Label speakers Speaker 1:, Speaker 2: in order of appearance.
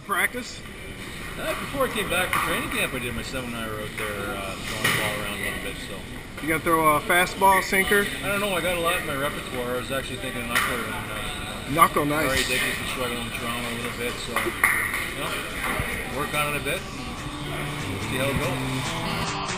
Speaker 1: practice?
Speaker 2: Before I came back to training camp, I did my seminar out there, throwing the ball around a little bit. So
Speaker 1: You got to throw a fastball, sinker?
Speaker 2: I don't know. I got a lot in my repertoire. I was actually thinking of knuckle.
Speaker 1: Knuckle, nice.
Speaker 2: Already Dickey's been struggling in Toronto a little bit, so work on it a bit. See how it goes.